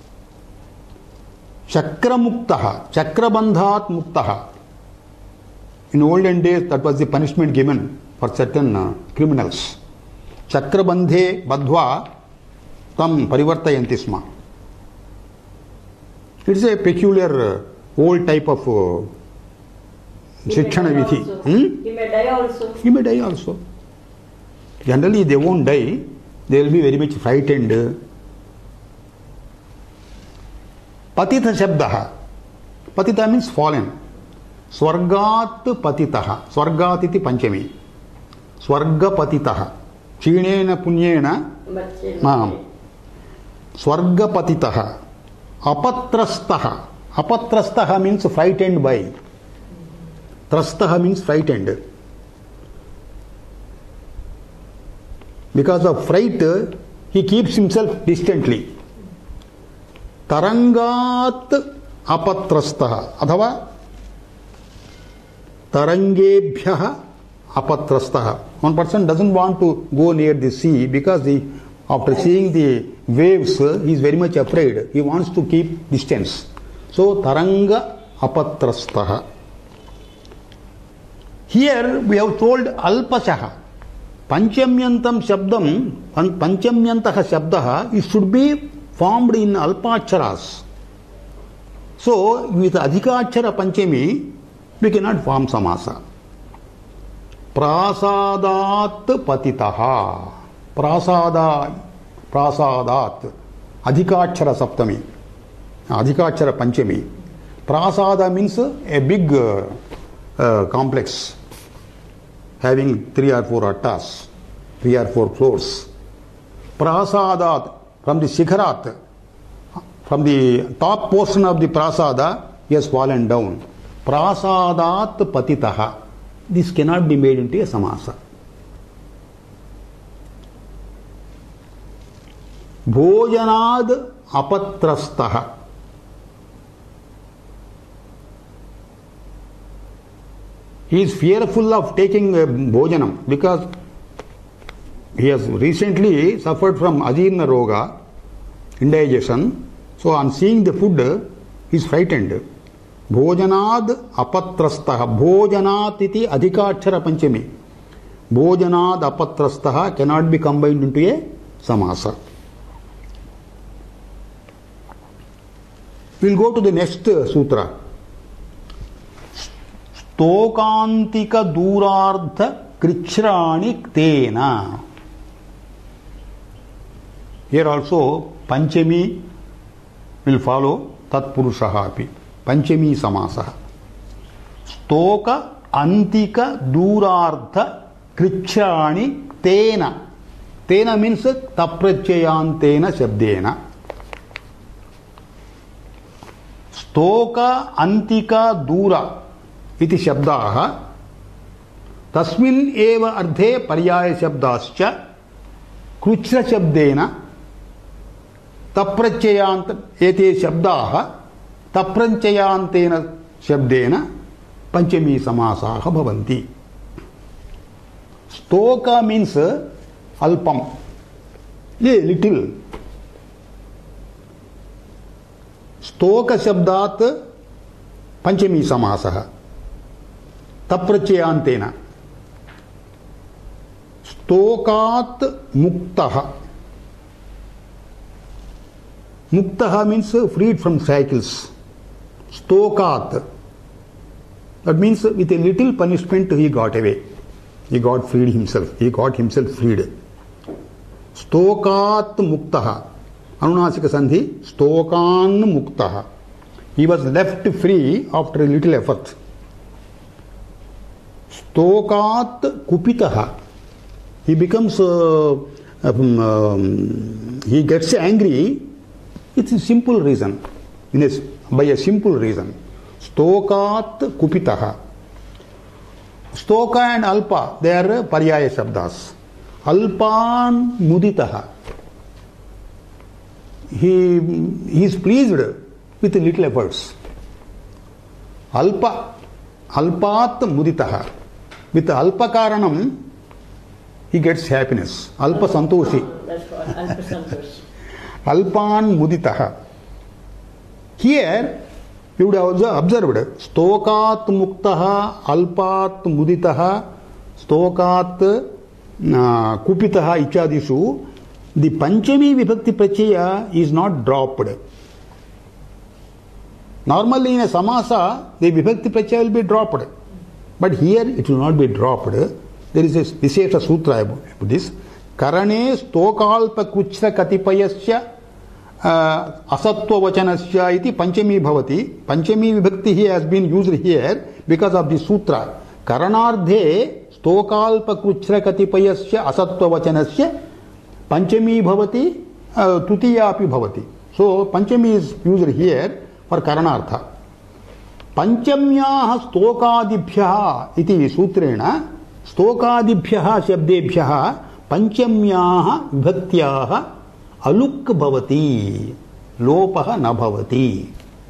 [SPEAKER 1] Chakra muktaha. Chakra bandhat muktaha. In olden days, that was the punishment given for certain uh, criminals. Chakra bandhe badhva tam parivartayanti sma. It is a peculiar uh, old type of uh, shikshana vidhi. Hmm?
[SPEAKER 2] He may die also.
[SPEAKER 1] He may die also. Generally, they won't die. They will be very much frightened. Patitha shabdaha. Patita means fallen. Swargat patitaha. Swargat iti panchami. Swarga patitaha. Chinena punyena. Maam. Swarga patitaha. Apatrastaha. Apatrastaha means frightened by. Trastaha means frightened. Because of fright, he keeps himself distantly. Tarangat apatrastaha. Adhava tarangebhyaha apatrastaha. One person doesn't want to go near the sea because he, after seeing the waves, he is very much afraid. He wants to keep distance. So taranga apatrastaha. Here we have told alpashaha. Panchamyantam shabdam, panchamyantaha shabdaha, it should be formed in alpaksharas. So, with adhikachara panchami, we cannot form samasa. Prasadat patitaha. Prasada, prasadat. Adhikachara saptami. Adhikachara panchami. Prasada means a big uh, uh, complex having three or four attas, three or four floors. Prasadat, from the shikharat, from the top portion of the prasada, he has fallen down. Prasadat patitaha. This cannot be made into a samasa. Bhojanad apatrastaha. He is fearful of taking uh, bhojanam because he has recently suffered from ajirna roga, indigestion. So on seeing the food, he is frightened. Bhojanad apatrastaha. Bhojanat iti adhikachara panchami. Bhojanad apatrastaha cannot be combined into a samasa. We will go to the next uh, sutra. स्तोकांतिक दूरार्ध कृच्छ्राणि तेन. Here also Panchami will follow Tatpurushaha api. Panchami Samasaha. Stoka Antika Durartha Krichrani Tena. Tena means Taprachayantena Shabdena. Stoka Antika Dura iti Shabdaha. Tasmin eva ardhe Paryaya Shabdascha Kruchra Shabdena Taprachayant ete Shabdaha Taprachayantena Shabdena Panchami Samasaha Bhavanti. Stoka means Alpam, a little. Stoka Shabdat Panchami Samasaha Taprachayantena. Stokat Muktaha. Muktaha means freed from cycles. Stokat. That means with a little punishment he got away. He got freed himself. He got himself freed. Stokat Muktaha. Anunasika Sandhi. Stokan Muktaha. He was left free after a little effort. Stokat Kupitaha. He becomes, uh, um, um, he gets angry. It's a simple reason. In a, by a simple reason. Stokat Kupitaha. Stoka and Alpa, they are Paryaya Shabdas. Alpan Muditaha. He, he is pleased with little efforts. Alpa. Alpat Muditaha. With Alpa Karanam, he gets happiness. Alpa Santoshi.
[SPEAKER 2] That's what Alpa Santoshi.
[SPEAKER 1] Alpan Muditaha. Here, you would have observed Stokat Muktaha, Alpat Muditaha, Stokat uh, Kupitaha Ichadishu. The Panchami Vibhakti Prachaya is not dropped. Normally in a Samasa, the Vibhakti Prachaya will be dropped. But here it will not be dropped. There is a Vishesha Sutra about this. Karane Stokalpa Kuchra Katipayasya Asatva Vachanasya iti Panchami Bhavati. Panchami Vibhakti has been used here because of the Sutra. Karanardhe Stokalpa Kuchra Katipayasya Asatva Vachanasya Panchami Bhavati Tutiya api Bhavati. So Panchami is used here for Karanartha. Panchamyaha Stokadibhyaha iti Sutrena Stokadibhyaha Shabdebhyaha Panchamyaha Vibhaktyaha Aluk Bhavati Lopaha na Bhavati.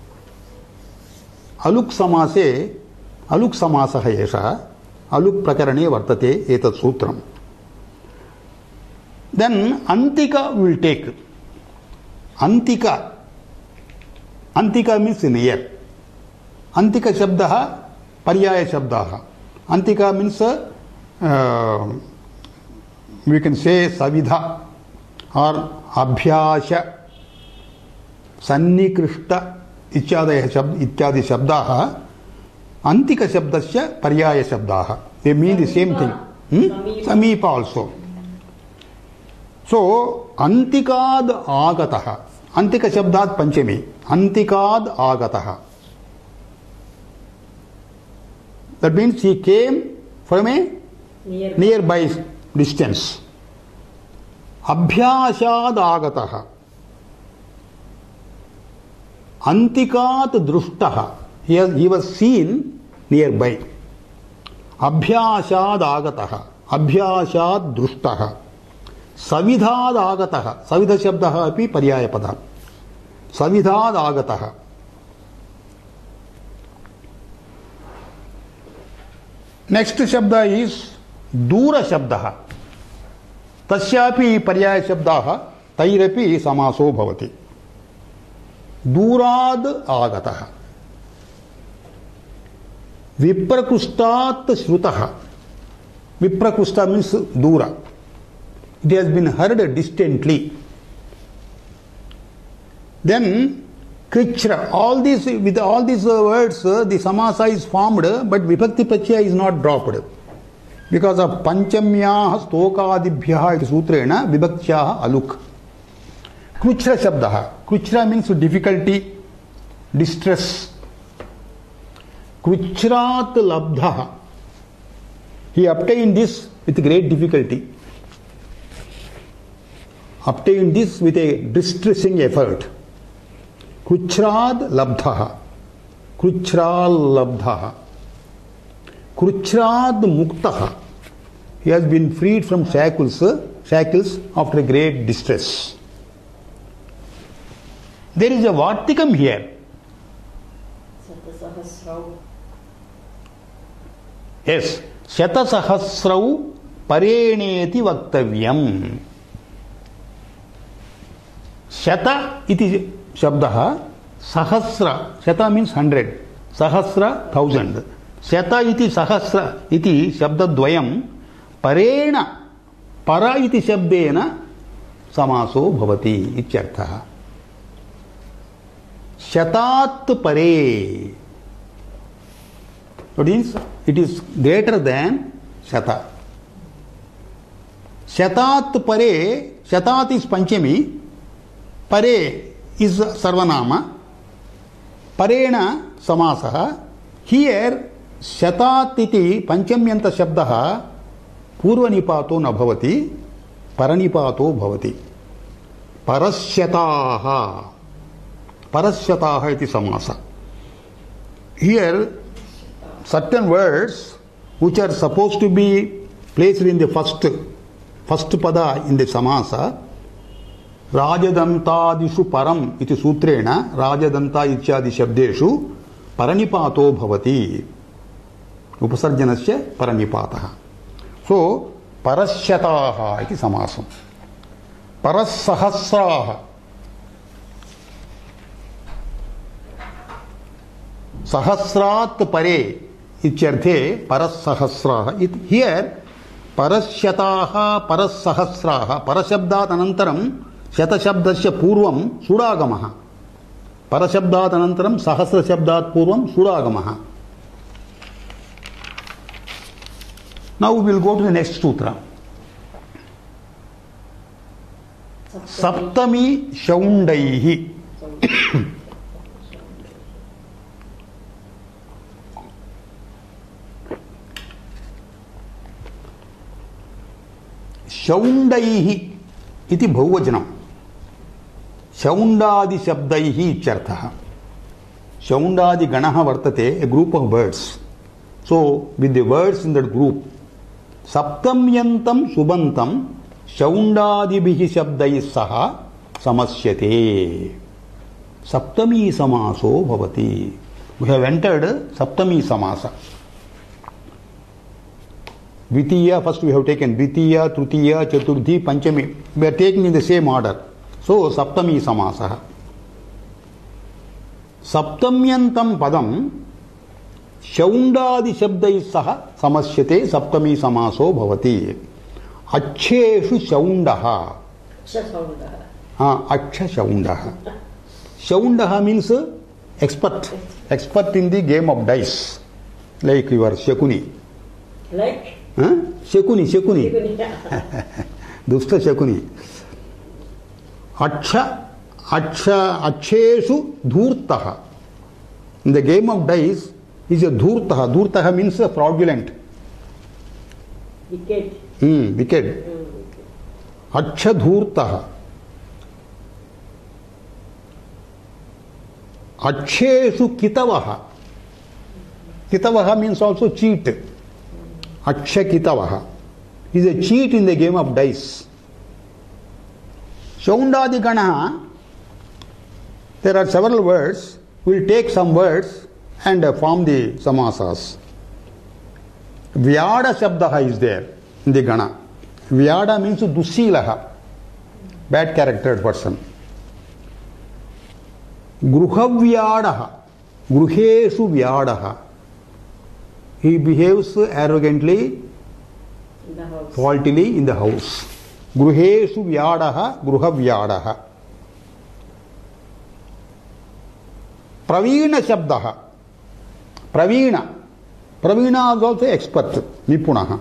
[SPEAKER 1] Aluk Samase Aluk Samasaha Yesha Aluk Prakarane Vartate Etat Sutram. Then Antika will take. Antika. Antika means near. Antika Shabdaha Paryaya Shabdaha. Antika means uh, we can say Savidha or Abhyasha Sannikrishta Ichadaya Shabd Ityadi Shabdaha Antika Shabdasya Paryaya Shabdaha. They mean the same thing. Hmm? Samipa also. So Antikad Agataha. Antika Shabdat Panchami. Antikad Agataha. That means he came from a
[SPEAKER 2] Nearby.
[SPEAKER 1] nearby distance. Abhyashad Agataha. Antikat Drushtaha. He, has, he was seen nearby. Abhyashad Agataha. Abhyashad Drushtaha. Savidhad Agataha. Savidha Shabdaha api Paryaya Pada. Savidhad Agataha. Next Shabda is Dura Shabdaha. Tasyapi Paryaya Shabdaha Tairapi Samaso Bhavati. Durad Agataha. Viprakustat Shrutaha. Viprakusta means Dura. It has been heard distantly. Then Krichra. All these, with all these uh, words, uh, the samasa is formed, but vibhakti pratyaya is not dropped. Because of panchamyaha stokadibhyaha iti sutrena vibhaktyaha aluk. Kruchra shabdaha. Kruchra means difficulty, distress. Kruchrat labdhaha. He obtained this with great difficulty. Obtained this with a distressing effort. Kruchrad labdhaha. Kruchral labdhaha. Kruchrad muktaha. He has been freed from shackles, shackles after a great distress. There is a Vartikam here.
[SPEAKER 2] Satasahasrau.
[SPEAKER 1] Yes. Shatasahasrau pareneti vaktavyam. Shata iti shabdaha. Sahasra. Shata means hundred. Sahasra, thousand. Shata iti sahasra iti shabdadvayam. Parena. Para iti shabdena samaso bhavati ityarthaha. Shatat pare. It is, it is greater than shata. Shatat pare. Shatat is panchami. Pare is sarvanama. Parena samasaha. Here shatat iti panchamyanta shabdaha purvanipato na bhavati, paranipato bhavati. Parashyataha. Parashyataha iti samasa. Here certain words which are supposed to be placed in the first first pada in the samasa, rajadantadishu param iti sutrena rajadanta ityadi shabdeshu paranipato bhavati. Upasarjanasya paranipataha. So parashyataha iti samasam. Parassahasraha. Sahasrat pare ityarthe parassahasraha. Here parashyataha parassahasraha. Parashabdat anantaram shatashabdasya purvam sudagamaha. Parashabdat anantaram sahasra shabdat purvam sudagamaha. Now we will go to the next sutra. Saptami shaundaihi. Shaundaihi iti bhuvvajanam. Shaundadi shabdaihi ityarthaha. Shaundadi ganaha vartate, a group of birds. So with the words in that group, Saptamyantam subantam shaundadibihi shabdai saha samasyate. Saptami samaso bhavati. We have entered Saptami samasa. Vitiya, first we have taken Vitiya, Trutiya, Chaturthi, Panchami. We are taking in the same order. So Saptami samasa. Saptamyantam padam shaundadi shabdai saha samasyate saptami samaso bhavati. Acheshu shaundaha.
[SPEAKER 2] Aksha
[SPEAKER 1] Ah, Aksha shaundaha. Shaundaha means expert. Expert in the game of dice. Like your Shakuni.
[SPEAKER 2] Like?
[SPEAKER 1] Huh? Shakuni, Shakuni. Dusta Shakuni. Aksha, Aksha, Acheshu dhurtaha. In the game of dice, is a dhurtaha. Dhurtaha means a fraudulent.
[SPEAKER 2] Wicked.
[SPEAKER 1] Hmm, wicked.
[SPEAKER 2] Mm.
[SPEAKER 1] Aksha dhurtaha. Aksheshu kitavaha. Kitavaha means also cheat. Aksha kitavaha is a cheat in the game of dice. Shaundadi ganaha, there are several words. We will take some words and form the samasas. Vyada shabdaha is there in the gana. Vyada means dussilaha, bad charactered person. Gruhavyadaha, gruheshu vyadaha. He behaves arrogantly,
[SPEAKER 2] In the house.
[SPEAKER 1] faultily in the house. Gruheshu vyadaha, gruhavyadaha. Pravina Shabdaha. Pravina. Pravina is also expert, Nipunaha.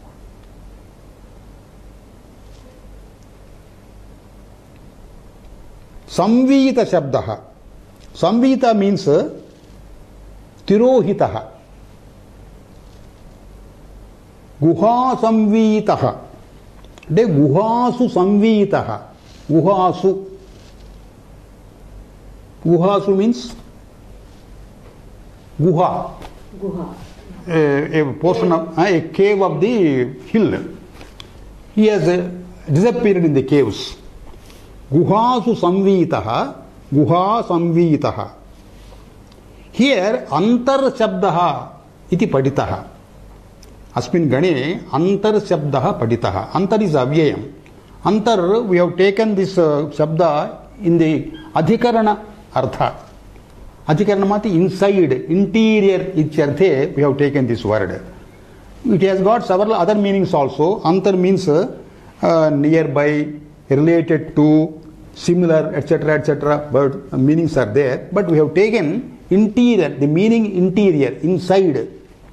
[SPEAKER 1] Samvita Shabdaha. Samvita means Tirohitaha. Guha Samvitaha. De Guhasu Samvitaha. Guhasu. Guhasu means Guha.
[SPEAKER 2] Guha.
[SPEAKER 1] A, a portion of a cave of the hill. He has uh, disappeared in the caves. Guhasu Samvitaha. Guha Samvitaha. Here Antar Shabdaha iti paditaha. Asmin Gane Antar Shabdaha paditaha. Antar is avyayam. Antar, we have taken this uh, Shabda in the Adhikarana Artha. Adhikarana mati inside, interior icharthe, we have taken this word. It has got several other meanings also. Antar means uh, uh, nearby, related to, similar, et cetera, et cetera. But uh, meanings are there. But we have taken interior, the meaning interior, inside.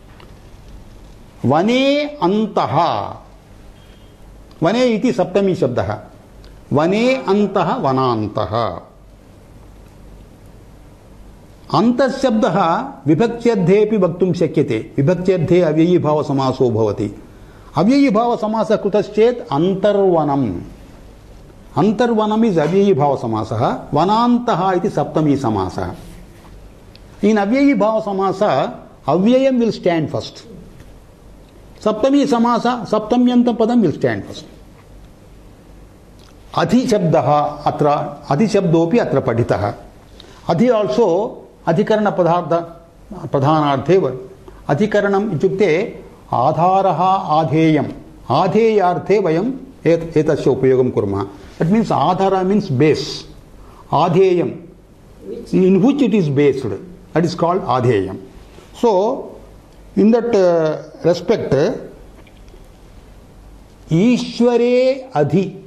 [SPEAKER 1] Vane antaha. Vane iti saptami shabdaha. Vane antaha vanantaha. Antas shabdaha vibhaktyadhepi vaktum shakyate. Vibhaktyadhe avyayi bhava samaso bhavati. Avyayi bhava samasa krutaschet antarvanam. Antarvanam is avyayi bhava samasaha. Vanantaha iti saptami samasaha. In avyayi bhava samasa, avyayam will stand first. Saptami samasa, saptamyanta padam will stand first. Adhi shabdaha atra, adhi shabdopi atra paditaha. Adhi also adhikarana padhartha pradhanarthe. Adhikaranam ichukte adharaha adheyam. Adheyarthe vayam etasya upayogam kurma. That means adhara means base. Adheyam. In which it is based. That is called adheyam. So, in that uh, respect, Ishware Adhi.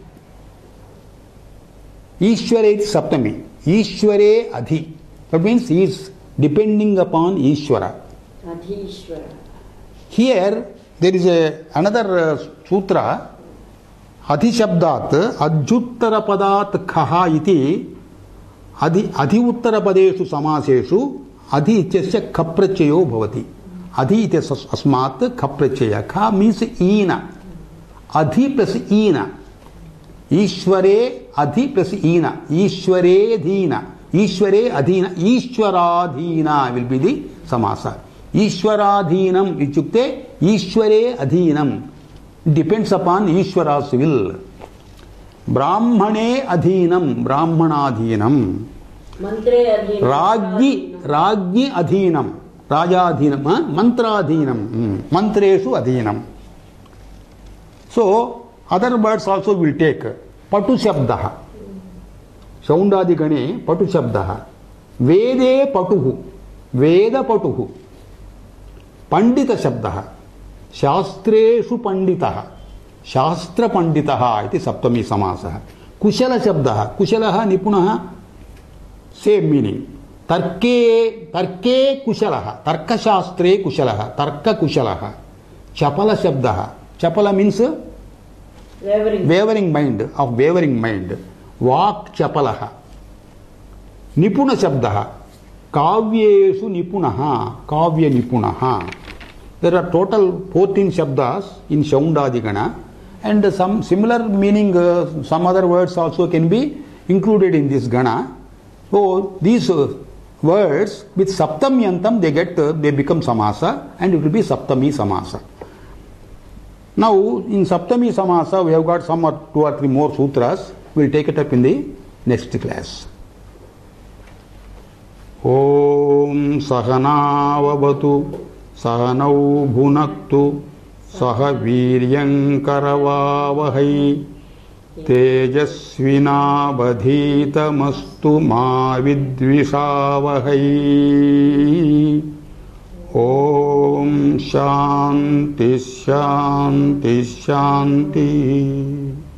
[SPEAKER 1] Ishware is Saptami. Ishware Adhi. That means he is depending upon Ishwara.
[SPEAKER 2] Adhi Ishwara.
[SPEAKER 1] Here, there is a, another uh, sutra. Adhi Shabdat Adjuttara Padat Khaha iti Adhi Adhi Uttara Padeshu Samaseshu Adhi ityasya Khaprachayo bhavati. Adhi ityasya asmat Khaprachaya. Kha means Ina. Adhi plus Ina. Ishware Adhi plus Ina. Ishware Dhina. Ishware Adhina. Ishwaradhina will be the samasa. Ishwaradhinam ichukte Ishware Adhinam. Depends upon Ishwara's will. Brahmane Adhinam. Brahmanadhinam.
[SPEAKER 2] Mantre Adhinam.
[SPEAKER 1] Ragni, Ragni Adhinam. Raja Adhinam. Huh? Mantra Adhinam. Hmm. Mantreshu Adhinam. So, other words also will take. Patu Shabdaha. Shaundadi Gane Patu Shabdaha. Vede Patuhu. Veda Patuhu. Pandita Shabdaha. Shastreshu Panditaha. Shastra Panditaha iti Saptami Samasaha. Kushala Shabdaha. Kushalaha Nipunaha. Same meaning. Tarke, Tarke Kushalaha. Tarka Shastre Kushalaha. Tarka Kushalaha. Chapala Shabdaha. Chapala means
[SPEAKER 2] Wavering.
[SPEAKER 1] wavering mind, of wavering mind. Vak Chapalaha. Nipuna Shabdaha. Kavyeshu Nipunaha. Kavya Nipunaha. There are total fourteen Shabdas in Shaundadigana, and some similar meaning, uh, some other words also can be included in this Gana. So these uh, words with Saptamyantam they get, uh, they become Samasa, and it will be Saptami Samasa. Now in Saptami Samasa we have got some or two or three more sutras. We will take it up in the next class. Om Sahanavavatu Sahanau Bhunaktu Saha Viryankaravavahai Tejasvina Badhitamastu Ma Vidvishavahai. Om Shanti Shanti Shanti.